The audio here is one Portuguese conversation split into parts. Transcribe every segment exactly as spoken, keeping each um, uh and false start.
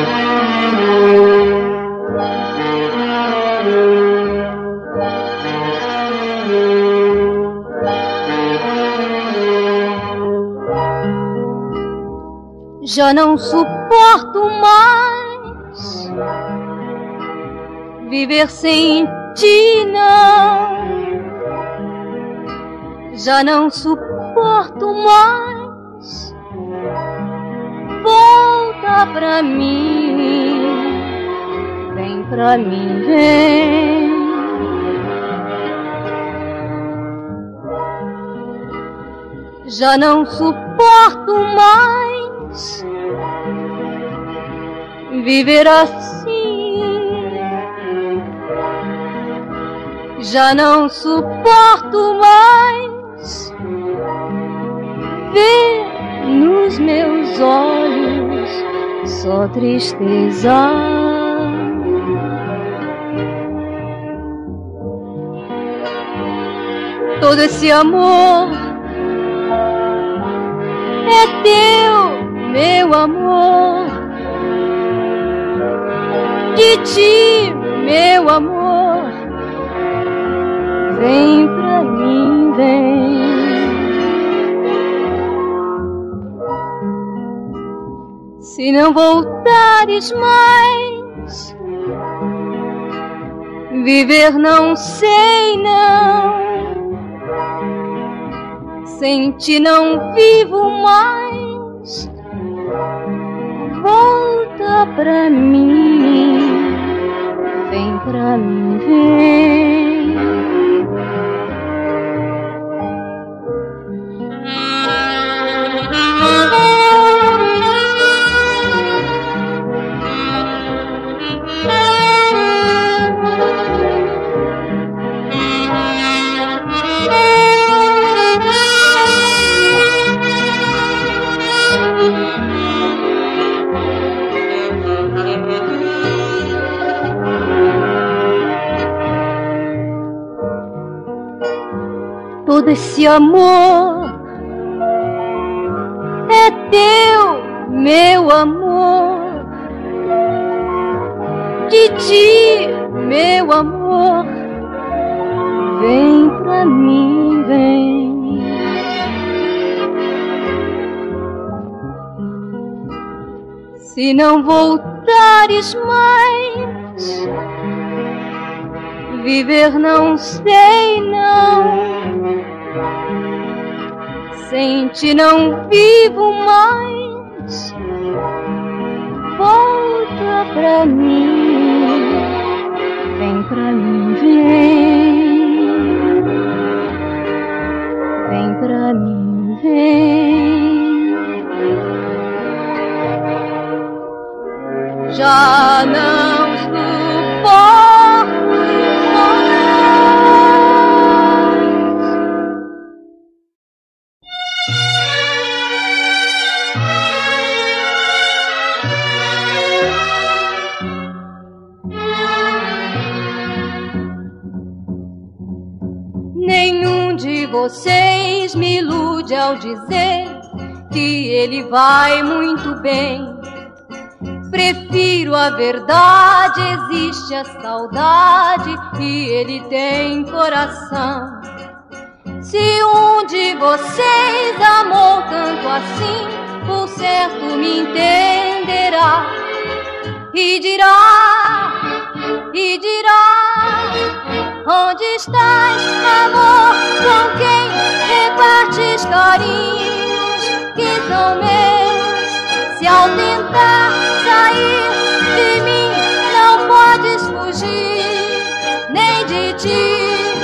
Já não suporto mais viver sem ti, não. Já não suporto mais. Volta pra mim, vem pra mim, vem. Já não suporto mais viver assim. Já não suporto mais ver nos meus olhos só tristeza. Todo esse amor é teu, meu amor. De ti, meu amor, vem pra mim, vem. Se não voltares mais, viver não sei, não. Sem ti não vivo mais. Volta pra mim, vem pra mim, vem. Todo esse amor é teu, meu amor. De ti, meu amor, vem pra mim, vem. Se não voltares mais, viver não sei, não. Sem ti não vivo mais. Volta pra mim, vem pra mim, vem. Vem pra mim, vem. Já não suporto mais. Nenhum de vocês me ilude ao dizer que ele vai muito bem. Prefiro a verdade, existe a saudade e ele tem coração. Se um de vocês amou tanto assim, por certo me entenderá e dirá, e dirá: onde estás, amor, com quem repartes carinhos que são meus? Se ao tentar sair de mim não podes fugir, nem de ti.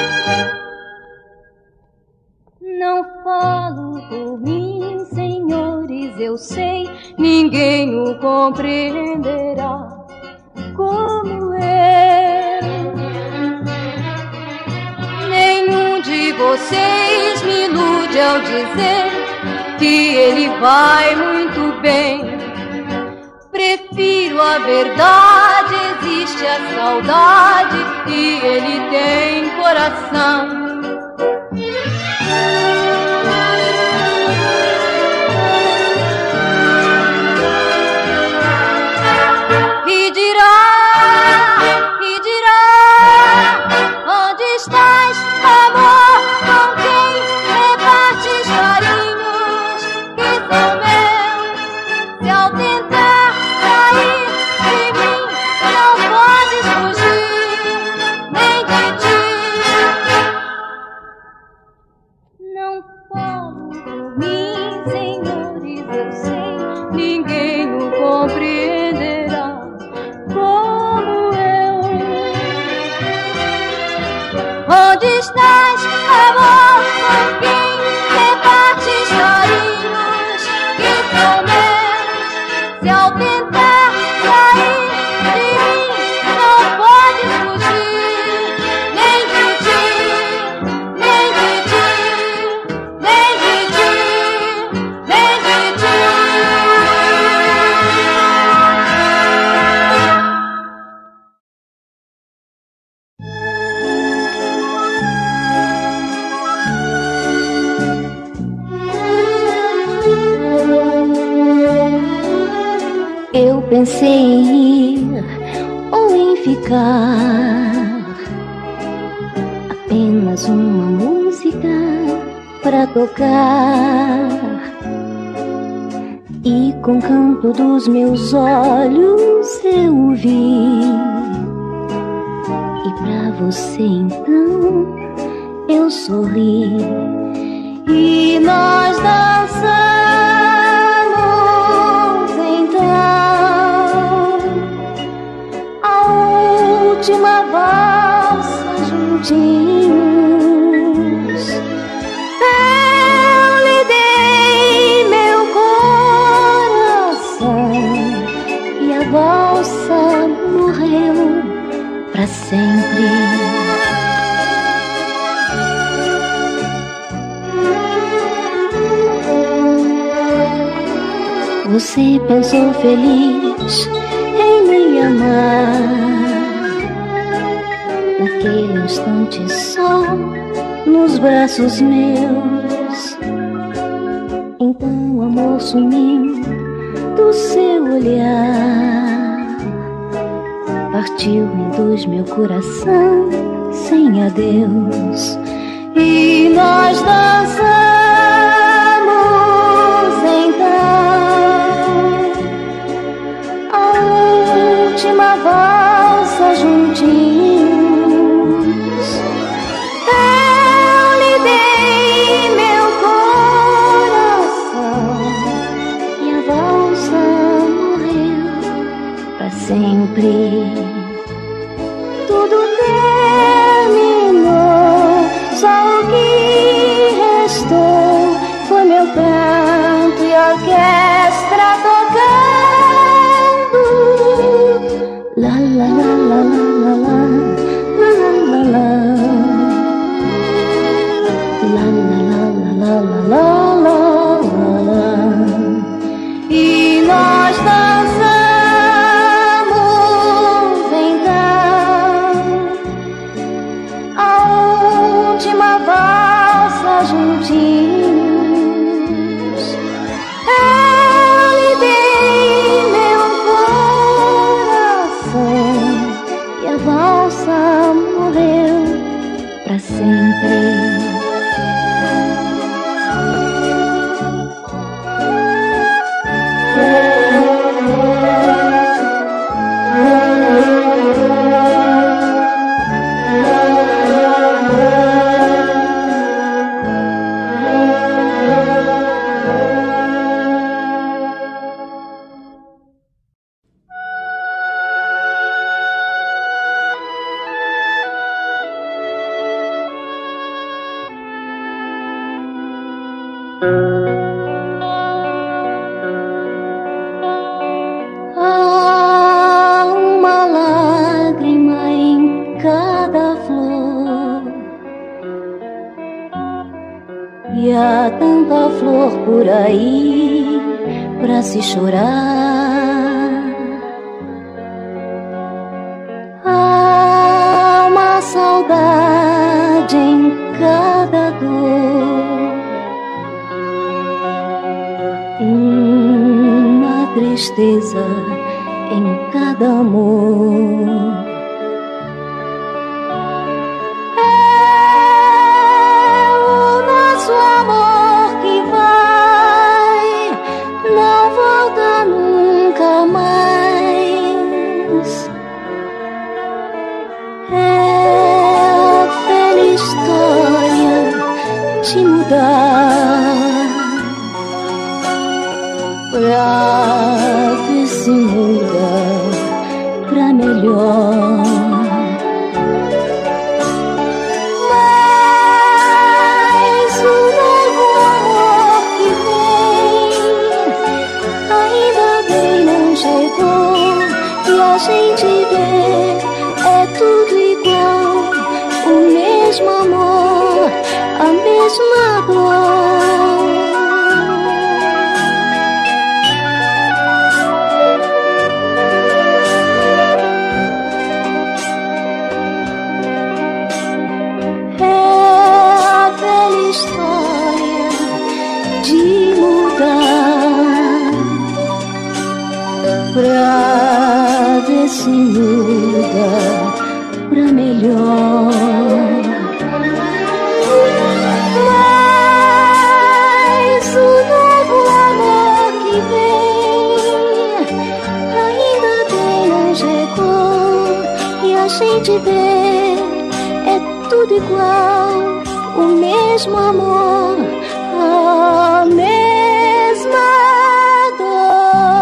Não falo por mim, senhores, eu sei, ninguém o compreenderá como eu. Nenhum de vocês me ilude ao dizer que ele vai muito bem. Prefiro a verdade, existe a saudade e ele tem coração. Se ao tentar sair de mim não podes fugir, nem de ti. Não falo por mim, senhores, eu sei, ninguém o compreenderá como eu. Onde estás, amor, com quem repartes carinhos e promessas? Se ao tentar sair de mim não podes fugir, nem de ti, nem de ti, nem de ti, nem de ti. Eu pensei em ir ou em ficar, apenas uma música pra tocar, e com o canto dos meus olhos eu o vi. E pra você então eu sorri, e nós dançamos última valsa juntinhos. Eu lhe dei meu coração e a valsa morreu pra sempre. Você pensou feliz em me amar, naquele instante só nos braços meus. Então o amor sumiu do seu olhar, partiu em dois meu coração sem adeus. E nós dançamos então a última valsa juntinhos. Sempre tudo terminou, só o que restou foi meu canto e a orquestra tocando. La la la la la la la la la la la la la la. E nós dançamos última valsa juntinhos. Eu lhe dei meu coração e a valsa morreu pra sempre. Há uma lágrima em cada flor, e há tanta flor por aí pra se chorar. Há uma saudade em cada dor, uma tristeza em cada amor. É o nosso amor que vai, não volta nunca. a gente vê é tudo igual, o mesmo amor, a mesma dor. Pra ver se muda pra melhor. Mas o novo amor que vem ainda bem não chegou, e a gente vê é tudo igual, o mesmo amor, a mesma dor.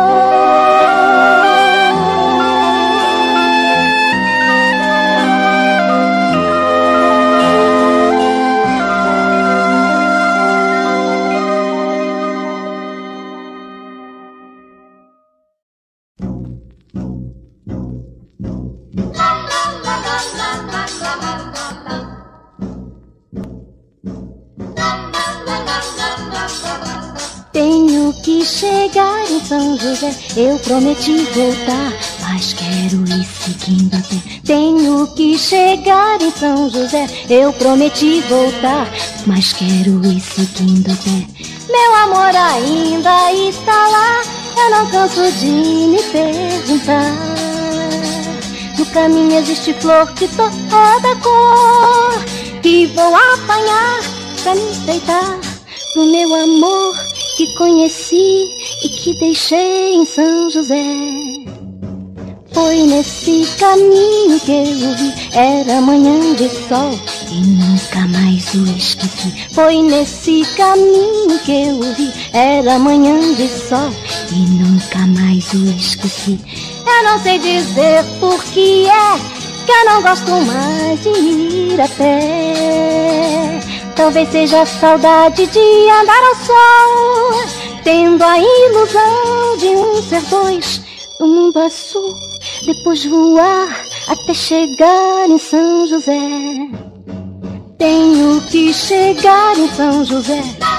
Tenho que chegar em São José, eu prometi voltar, mas quero ir seguindo a pé. Tenho que chegar em São José, eu prometi voltar, mas quero ir seguindo a pé. Meu amor ainda está lá, eu não canso de me perguntar. No caminho existe flor de toda cor, que vou apanhar pra me enfeitar pro meu amor que conheci e que deixei em São José. Foi nesse caminho que eu vi, era manhã de sol e nunca mais o esqueci. Foi nesse caminho que eu vi, era manhã de sol e nunca mais o esqueci. Eu não sei dizer por que é que eu não gosto mais de ir a pé. Talvez seja a saudade de andar ao sol, tendo a ilusão de um ser dois no mundo azul, depois voar até chegar em São José. Tenho que chegar em São José.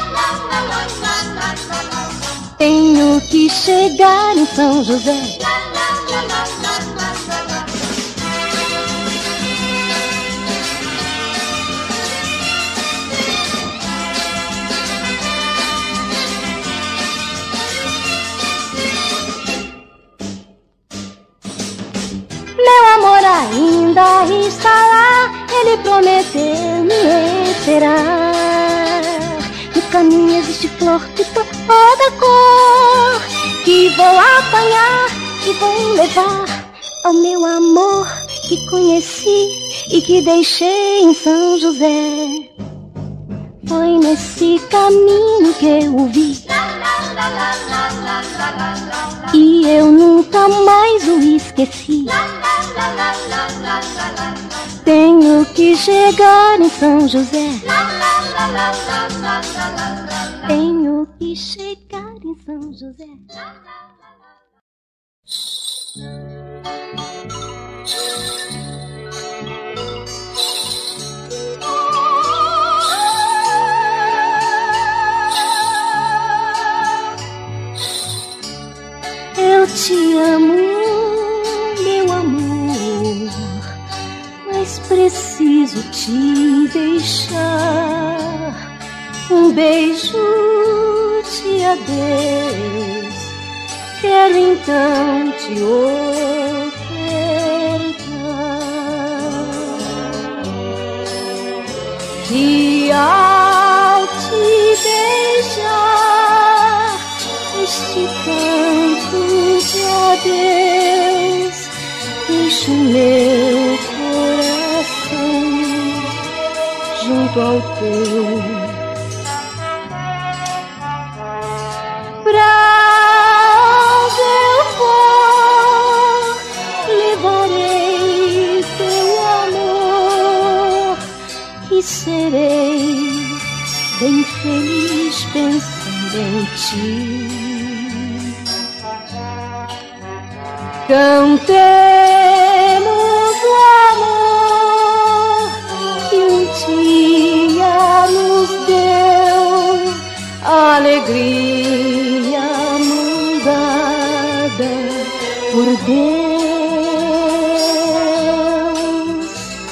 Tenho que chegar em São José. Meu amor ainda está lá, ele prometeu me esperar. No caminho existe flor de toda cor, que vou apanhar e vou levar ao meu amor que conheci e que deixei em São José. Foi nesse caminho que eu vi, e eu nunca mais o esqueci. Tenho que chegar em São José. Tenho que chegar em São José. Eu te amo, meu amor, mas preciso te deixar. Um beijo de adeus, quero então te ofertar. Que ao te beijar este canto de adeus, deixo meu coração junto ao teu. Pra onde eu for, levarei teu amor e serei bem feliz pensando em ti. Cantemos o amor que um dia nos deu, alegria mandada por Deus.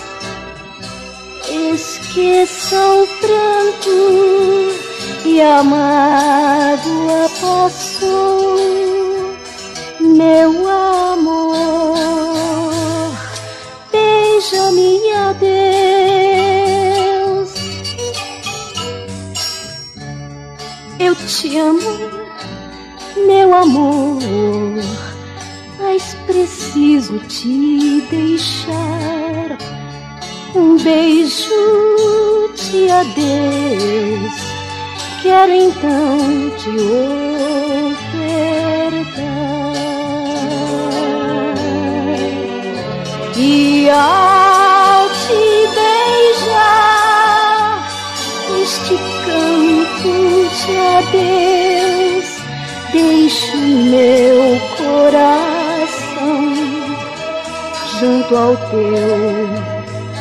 Esqueça o pranto e a mágoa passou, meu amor, beija-me adeus. Eu te amo, meu amor, mas preciso te deixar. Um beijo de adeus, quero então te ofertar. E ao te beijar este canto de adeus, deixo meu coração junto ao teu.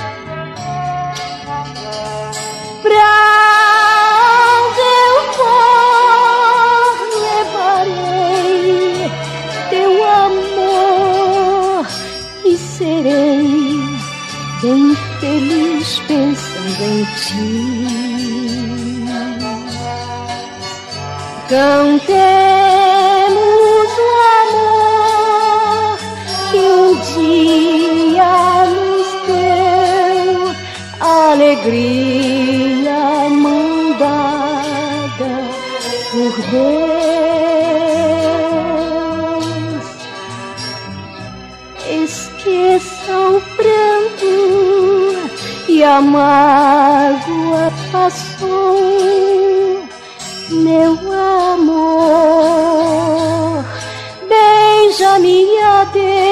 Pra onde eu for, levarei teu amor e serei bem feliz pensando em ti. Cantemos o amor que um dia nos deu, alegria mandada por Deus. Esqueça o pranto e a mágoa passou, meu amor, beija-me adeus.